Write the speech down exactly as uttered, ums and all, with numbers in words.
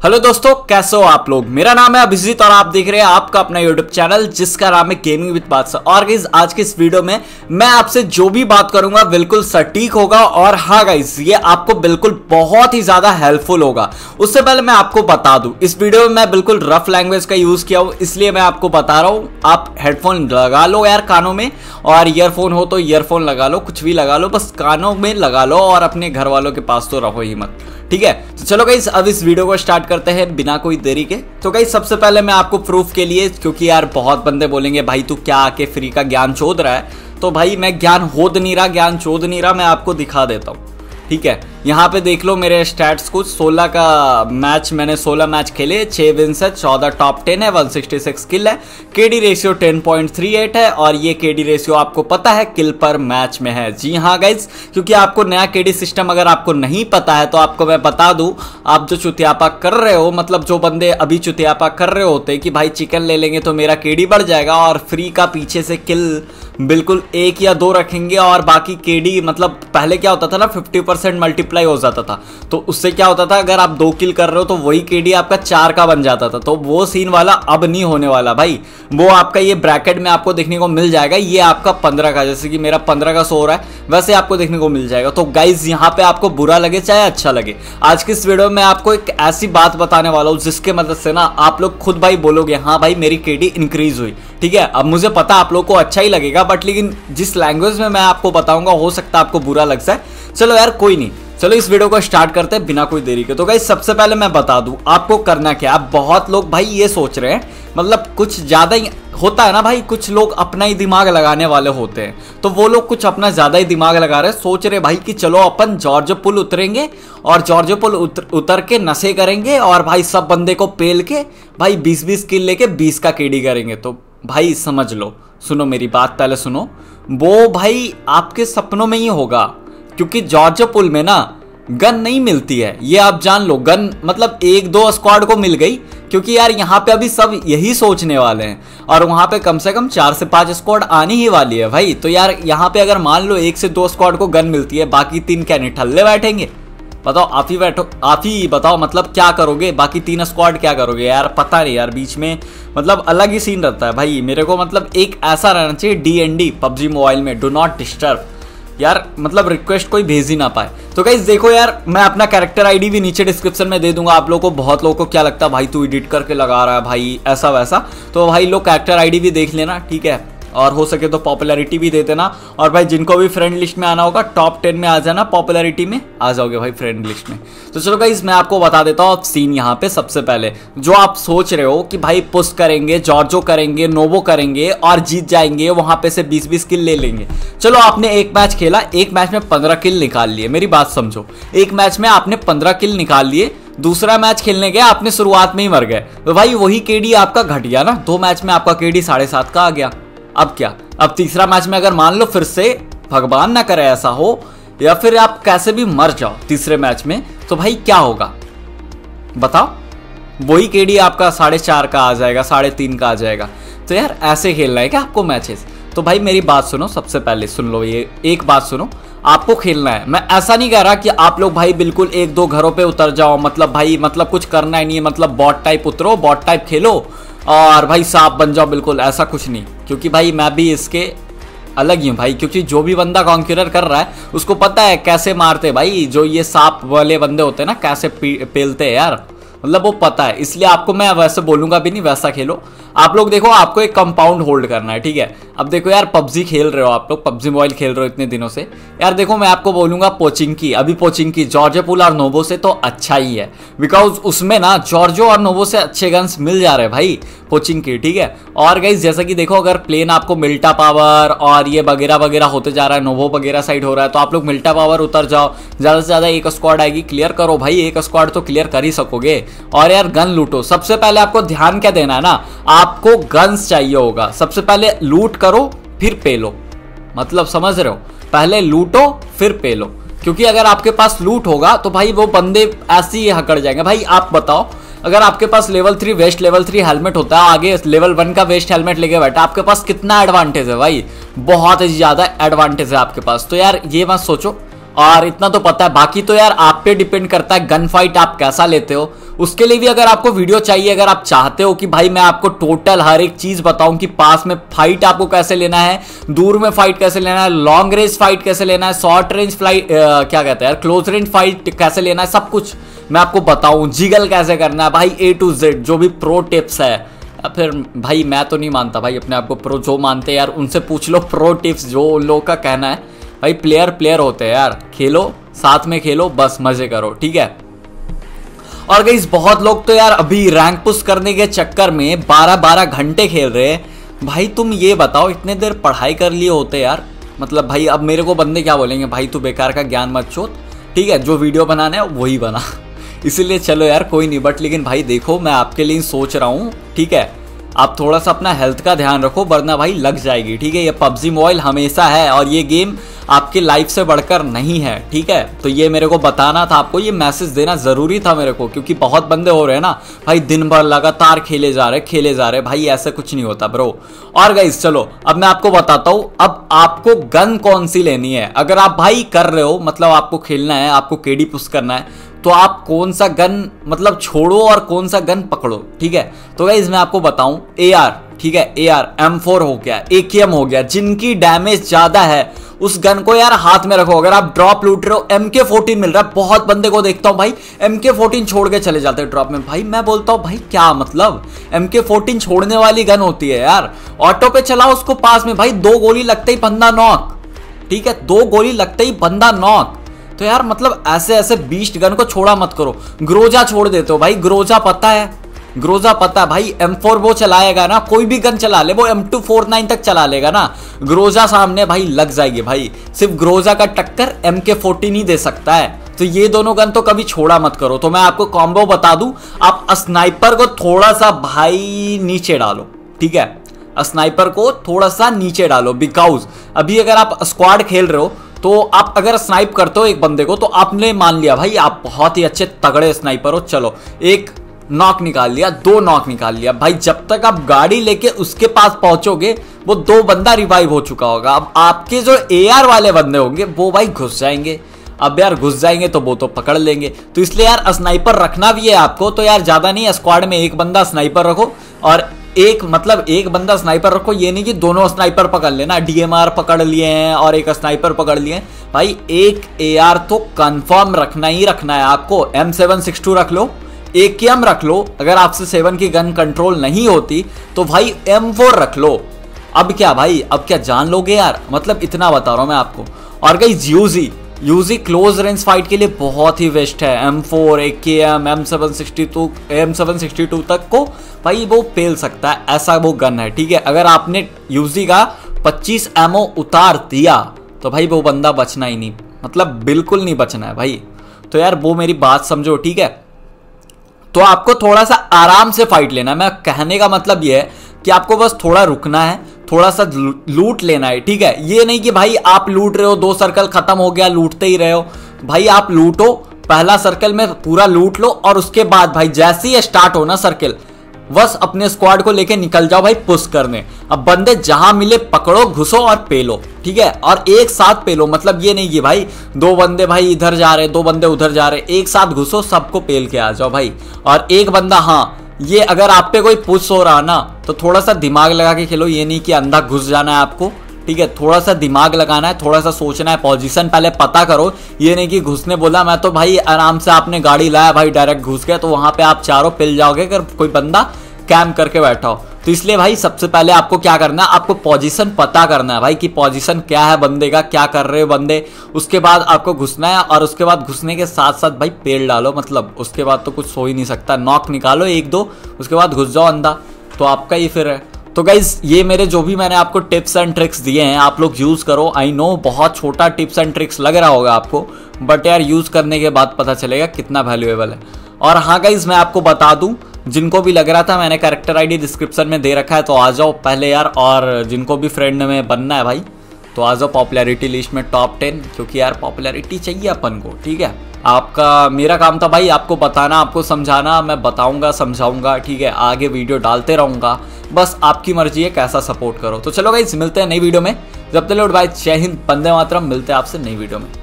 Hello दोस्तों, कैसे हो आप लोग। मेरा नाम है अभिजीत और आप देख रहे हैं आपका अपना यूट्यूब चैनल जिसका नाम है गेमिंग विद बादशाह। और गाइस आज के इस वीडियो में मैं आपसे जो भी बात करूंगा बिल्कुल सटीक होगा और हाँ गाइस ये आपको बिल्कुल बहुत ही ज्यादा हेल्पफुल होगा। उससे पहले मैं आपको बता दूं, इस वीडियो में मैं बिल्कुल रफ लैंग्वेज का यूज किया हूं, इसलिए मैं आपको बता रहा हूं आप हेडफोन लगा लो यार कानों में, और ईयरफोन हो तो ईयरफोन लगा लो, कुछ भी लगा लो, बस कानों में लगा लो और अपने घर वालों के पास तो रहो ही मत, ठीक है। तो चलो गाइस अब इस वीडियो को स्टार्ट करते हैं बिना कोई देरी के। तो गाइस सबसे पहले मैं आपको प्रूफ के लिए, क्योंकि यार बहुत बंदे बोलेंगे भाई तू क्या आके फ्री का ज्ञान चोद रहा है, तो भाई मैं ज्ञान होद नहीं रहा, ज्ञान चोद नहीं रहा, मैं आपको दिखा देता हूँ, ठीक है। यहाँ पे देख लो मेरे स्टैट्स कुछ सोलह का मैच, मैंने सोलह मैच खेले, छह विंस है, चौदह टॉप टेन है, एक सौ छियासठ किल है, KD ratio ten point three eight है और ये केडी रेशियो आपको पता है किल पर मैच में है। जी हाँ गाइज, क्योंकि आपको नया केडी सिस्टम अगर आपको नहीं पता है तो आपको मैं बता दूं, आप जो चुतियापा कर रहे हो, मतलब जो बंदे अभी चुतियापा कर रहे होते कि भाई चिकन ले लेंगे तो मेरा केडी बढ़ जाएगा और फ्री का पीछे से किल बिल्कुल एक या दो रखेंगे और बाकी केडी, मतलब पहले क्या होता था ना फिफ्टी परसेंट मल्टीप्लाई हो जाता था, तो उससे क्या होता था अगर आप दो किल कर रहे हो तो वही केडी आपका चार का बन जाता था। तो वो सीन वाला अब नहीं होने वाला भाई, वो आपका ये ब्रैकेट में आपको देखने को मिल जाएगा। ये आपका पंद्रह का, जैसे कि मेरा पंद्रह का सो रहा है वैसे आपको देखने को मिल जाएगा। तो गाइज यहाँ पे आपको बुरा लगे चाहे अच्छा लगे, आज की इस वीडियो में आपको एक ऐसी बात बताने वाला हूँ जिसके मदद से ना आप लोग खुद भाई बोलोगे हाँ भाई मेरी केडी इंक्रीज हुई, ठीक है। अब मुझे पता आप लोग को अच्छा ही लगेगा, बट लेकिन जिस लैंग्वेज में मैं आपको बताऊंगा हो सकता है आपको बुरा लग जाए। चलो यार कोई नहीं, चलो इस वीडियो को स्टार्ट करते हैं बिना कोई देरी के। तो गाइस सबसे पहले मैं बता दूं आपको करना क्या। आप बहुत लोग भाई ये सोच रहे हैं, मतलब कुछ ज्यादा ही होता है ना भाई, कुछ लोग अपना ही दिमाग लगाने वाले होते हैं, तो वो लोग कुछ अपना ज्यादा ही दिमाग लगा रहे हैं, सोच रहे भाई कि चलो अपन जॉर्जो पुल उतरेंगे और जॉर्जो पुल उतर, उतर के नशे करेंगे और भाई सब बंदे को पेल के भाई बीस बीस किल लेके बीस का केडी करेंगे। तो भाई समझ लो, सुनो मेरी बात पहले सुनो, वो भाई आपके सपनों में ही होगा, क्योंकि जॉर्जो पुल में ना गन नहीं मिलती है, ये आप जान लो। गन मतलब एक दो स्क्वाड को मिल गई, क्योंकि यार यहाँ पे अभी सब यही सोचने वाले हैं और वहां पे कम से कम चार से पांच स्क्वाड आनी ही वाली है भाई। तो यार यहाँ पे अगर मान लो एक से दो स्क्वाड को गन मिलती है, बाकी तीन क्या निठल्ले बैठेंगे? बताओ आप ही बैठो, आप ही बताओ, मतलब क्या करोगे? बाकी तीन स्क्वाड क्या करोगे यार? पता नहीं यार, बीच में मतलब अलग ही सीन रहता है भाई। मेरे को मतलब एक ऐसा रहना चाहिए D N D PUBG mobile में, डू नॉट डिस्टर्ब यार, मतलब रिक्वेस्ट कोई भेज ही ना पाए। तो गाइस देखो यार, मैं अपना कैरेक्टर आईडी भी नीचे डिस्क्रिप्शन में दे दूंगा आप लोगों को। बहुत लोगों को क्या लगता है भाई तू एडिट करके लगा रहा है भाई ऐसा वैसा, तो भाई लोग कैरेक्टर आईडी भी देख लेना, ठीक है। और हो सके तो पॉपुलैरिटी भी दे देना, और भाई जिनको भी फ्रेंड लिस्ट में आना होगा टॉप टेन में आ जाना, पॉपुलैरिटी में आ जाओगे भाई फ्रेंड लिस्ट में। तो चलो गाइस मैं आपको बता देता हूँ सीन यहाँ पे। सबसे पहले जो आप सोच रहे हो कि भाई पुश करेंगे, जॉर्जो करेंगे, नोवो करेंगे और जीत जाएंगे, वहां पे से बीस बीस किल ले लेंगे। चलो आपने एक मैच खेला, एक मैच में पंद्रह किल निकाल लिए, मेरी बात समझो, एक मैच में आपने पंद्रह किल निकाल लिए, दूसरा मैच खेलने गए आपने शुरुआत में ही मर गए, तो भाई वही केडी आपका घट गया ना, दो मैच में आपका केडी साढ़े सात का आ गया। अब क्या, अब तीसरा मैच में अगर मान लो फिर से भगवान ना करे ऐसा हो, या फिर आप कैसे भी मर जाओ तीसरे मैच में, तो भाई क्या होगा बताओ? वही केडी आपका साढ़े चार का आ जाएगा, साढ़े तीन का आ जाएगा। तो यार ऐसे खेलना है क्या आपको मैचेस? तो भाई मेरी बात सुनो, सबसे पहले सुन लो, ये एक बात सुनो, आपको खेलना है। मैं ऐसा नहीं कह रहा कि आप लोग भाई बिल्कुल एक दो घरों पे उतर जाओ, मतलब भाई मतलब कुछ करना ही नहीं है, मतलब बॉट टाइप उतरो, बॉट टाइप खेलो और भाई सांप बन जाओ, बिल्कुल ऐसा कुछ नहीं। क्योंकि भाई मैं भी इसके अलग ही हूँ भाई, क्योंकि जो भी बंदा कॉन्क्यूरर कर रहा है उसको पता है कैसे मारते भाई, जो ये सांप वाले बंदे होते हैं ना कैसे पेलते हैं यार, मतलब वो पता है। इसलिए आपको मैं वैसे बोलूंगा भी नहीं, वैसा खेलो आप लोग। देखो आपको एक कंपाउंड होल्ड करना है, ठीक है। अब देखो यार पबजी खेल रहे हो आप लोग, पबजी मोबाइल खेल रहे हो इतने दिनों से यार, देखो मैं आपको बोलूंगा पोचिंग की, अभी पोचिंग की जॉर्जो पुल और नोवो से तो अच्छा ही है, बिकॉज उसमें ना जॉर्जो और नोवो से अच्छे गन्स मिल जा रहे हैं भाई पोचिंग की, ठीक है। और गाइस जैसा कि देखो अगर प्लेन आपको मिल्टा पावर और ये वगैरह वगैरह होते जा रहा है, नोवो वगैरह साइड हो रहा है, तो आप लोग मिल्टा पावर उतर जाओ, ज्यादा से ज्यादा एक स्क्वाड आएगी, क्लियर करो भाई, एक स्क्वाड तो क्लियर कर ही सकोगे। और यार गन लूटो, सबसे पहले आपको ध्यान क्या देना है ना, आपको गन्स चाहिए होगा, सबसे पहले लूट करो फिर पे लो, मतलब समझ रहे हो, पहले लूटो फिर पे लो, क्योंकि अगर आपके पास लूट होगा तो भाई वो बंदे ऐसे ही हकड़ जाएंगे। भाई आप बताओ, अगर आपके पास level three vest level three helmet होता है, आगे लेवल वन का वेस्ट हेलमेट लेके बैठा, आपके पास कितना एडवांटेज है भाई, बहुत ही ज्यादा एडवांटेज है आपके पास। तो यार ये मत सोचो और इतना तो पता है। बाकी तो यार आप पे डिपेंड करता है गन फाइट आप कैसा लेते हो, उसके लिए भी अगर आपको वीडियो चाहिए, अगर आप चाहते हो कि भाई मैं आपको टोटल हर एक चीज बताऊं कि पास में फाइट आपको कैसे लेना है, दूर में फाइट कैसे लेना है, लॉन्ग रेंज फाइट कैसे लेना है, शॉर्ट रेंज फाइट क्या कहते हैं यार, क्लोज रेंज फाइट कैसे लेना है, सब कुछ मैं आपको बताऊं, जिगल कैसे करना है भाई, ए टू जेड जो भी प्रो टिप्स है। फिर भाई मैं तो नहीं मानता भाई अपने आप को प्रो, जो मानते हैं यार उनसे पूछ लो प्रो टिप्स, जो उन लोगों का कहना है। भाई प्लेयर प्लेयर होते हैं यार, खेलो साथ में खेलो, बस मजे करो, ठीक है। और गाइस बहुत लोग तो यार अभी रैंक पुश करने के चक्कर में बारह बारह घंटे खेल रहे हैं। भाई तुम ये बताओ, इतने देर पढ़ाई कर लिए होते यार, मतलब भाई अब मेरे को बंदे क्या बोलेंगे, भाई तू बेकार का ज्ञान मत चोत, ठीक है, जो वीडियो बनाना है वही बना। इसीलिए चलो यार कोई नहीं, बट लेकिन भाई देखो मैं आपके लिए सोच रहा हूँ, ठीक है, आप थोड़ा सा अपना हेल्थ का ध्यान रखो वरना भाई लग जाएगी, ठीक है। ये पबजी मोबाइल हमेशा है और ये गेम आपकी लाइफ से बढ़कर नहीं है, ठीक है। तो ये मेरे को बताना था आपको, ये मैसेज देना जरूरी था मेरे को, क्योंकि बहुत बंदे हो रहे हैं ना भाई, दिन भर लगातार खेले जा रहे खेले जा रहे भाई, ऐसा कुछ नहीं होता ब्रो। और गाइस चलो अब मैं आपको बताता हूँ, अब आपको गन कौन सी लेनी है। अगर आप भाई कर रहे हो, मतलब आपको खेलना है, आपको केडी पुश करना है, तो आप कौन सा गन मतलब छोड़ो और कौन सा गन पकड़ो, ठीक है। तो गाइस मैं आपको बताऊं, ए आर, ठीक है, ए आर, एम फोर हो गया, ए के एम हो गया, जिनकी डैमेज ज्यादा है उस गन को यार हाथ में रखो। अगर आप ड्रॉप लूट रहे हो, एम के फोर्टीन मिल रहा है, बहुत बंदे को देखता हूं भाई एम के फोर्टीन छोड़ के चले जाते हैं ड्रॉप में। भाई मैं बोलता हूं भाई क्या मतलब, एम के फोर्टीन छोड़ने वाली गन होती है यार, ऑटो पे चलाओ उसको पास में, भाई दो गोली लगते ही बंदा नॉक, ठीक है, दो गोली लगते ही बंदा नॉक। तो यार मतलब ऐसे ऐसे बीस्ट गन को छोड़ा मत करो। ग्रोजा छोड़ देते हो भाई, ग्रोजा पता है, ग्रोजा पता है भाई, एम फोर वो चलाएगा ना, कोई भी गन चला ले वो एम टू फोर्टी नाइन तक चला लेगा ना, ग्रोजा सामने भाई लग जाएगी भाई। सिर्फ ग्रोजा का टक्कर एम के फोर्टीन ही दे सकता है, तो ये दोनों गन तो कभी छोड़ा मत करो। तो मैं आपको कॉम्बो बता दूं, आप स्नाइपर को थोड़ा सा भाई नीचे डालो, ठीक है, स्नाइपर को थोड़ा सा नीचे डालो, बिकॉज अभी अगर आप स्क्वाड खेल रहे हो तो आप अगर स्नाइप करते हो एक बंदे को, तो आपने मान लिया भाई आप बहुत ही अच्छे तगड़े स्नाइपर हो, चलो एक नॉक निकाल लिया, दो नॉक निकाल लिया, भाई जब तक आप गाड़ी लेके उसके पास पहुंचोगे वो दो बंदा रिवाइव हो चुका होगा। अब आपके जो ए आर वाले बंदे होंगे वो भाई घुस जाएंगे, अब यार घुस जाएंगे तो वो तो पकड़ लेंगे। तो इसलिए यार स्नाइपर रखना भी है आपको, तो यार ज्यादा नहीं, स्क्वाड में एक बंदा स्नाइपर रखो, और एक मतलब एक बंदा स्नाइपर रखो, ये नहीं कि दोनों स्नाइपर पकड़ लेना, डी एम आर पकड़ लिए हैं और एक स्नाइपर पकड़ लिए हैं, भाई एक ए आर तो कंफर्म रखना ही रखना है आपको। एम सेवन सिक्स टू रख लो, ए के एम रख लो, अगर आपसे सेवन की गन कंट्रोल नहीं होती तो भाई एम फोर रख लो। अब क्या भाई, अब क्या जान लोगे यार, मतलब इतना बता रहा हूं मैं आपको। और guys Uzi Uzi close range fight के लिए बहुत ही बेस्ट है, M four, A K M, M seven sixty two, M seven sixty two तक को भाई वो पेल सकता है, ऐसा वो गन है, ठीक है। अगर आपने यूजी का पच्चीस एमओ उतार दिया तो भाई वो बंदा बचना ही नहीं, मतलब बिल्कुल नहीं बचना है भाई। तो यार वो मेरी बात समझो, ठीक है। तो आपको थोड़ा सा आराम से फाइट लेना है, मैं कहने का मतलब ये है कि आपको बस थोड़ा रुकना है, थोड़ा सा लूट लेना है, ठीक है। ये नहीं कि भाई आप लूट रहे हो, दो सर्कल खत्म हो गया लूटते ही रहे हो, भाई आप लूटो, पहला सर्कल में पूरा लूट लो, और उसके बाद भाई जैसे ही स्टार्ट हो ना सर्कल, बस अपने स्क्वाड को लेके निकल जाओ भाई पुश करने। अब बंदे जहां मिले पकड़ो, घुसो और पेलो, ठीक है, और एक साथ पेलो, मतलब ये नहीं कि भाई दो बंदे भाई इधर जा रहे, दो बंदे उधर जा रहे, एक साथ घुसो, सबको पेल के आ जाओ भाई। और एक बंदा, हाँ ये अगर आप पे कोई पुश हो रहा ना तो थोड़ा सा दिमाग लगा के खेलो, ये नहीं कि अंधा घुस जाना है आपको, ठीक है, थोड़ा सा दिमाग लगाना है, थोड़ा सा सोचना है, पोजीशन पहले पता करो, ये नहीं कि घुसने बोला मैं तो भाई आराम से आपने गाड़ी लाया भाई डायरेक्ट घुस गया, तो वहां पे आप चारों पिल जाओगे अगर कोई बंदा कैम्प करके बैठा हो। तो इसलिए भाई सबसे पहले आपको क्या करना है, आपको पोजीशन पता करना है भाई कि पोजीशन क्या है बंदे का, क्या कर रहे हो बंदे, उसके बाद आपको घुसना है, और उसके बाद घुसने के साथ साथ भाई पेड़ डालो, मतलब उसके बाद तो कुछ हो ही नहीं सकता, नॉक निकालो एक दो, उसके बाद घुस जाओ अंधा, तो आपका ही फिर है। तो गाइज ये मेरे जो भी मैंने आपको टिप्स एंड ट्रिक्स दिए हैं आप लोग यूज करो। आई नो बहुत छोटा टिप्स एंड ट्रिक्स लग रहा होगा आपको, बट यार यूज करने के बाद पता चलेगा कितना वैल्यूएबल है। और हाँ गाइज मैं आपको बता दूं, जिनको भी लग रहा था मैंने कैरेक्टर आईडी डिस्क्रिप्शन में दे रखा है, तो आ जाओ पहले यार, और जिनको भी फ्रेंड में बनना है भाई तो आ जाओ पॉपुलैरिटी लिस्ट में टॉप टेन, क्योंकि यार पॉपुलैरिटी चाहिए अपन को, ठीक है। आपका मेरा काम था भाई आपको बताना, आपको समझाना, मैं बताऊंगा समझाऊंगा, ठीक है, आगे वीडियो डालते रहूंगा, बस आपकी मर्जी है कैसा सपोर्ट करो। तो चलो गाइस मिलते हैं नई वीडियो में, जब तक गुड बाय, जय हिंद, वंदे मातरम, मिलते हैं आपसे नई वीडियो में।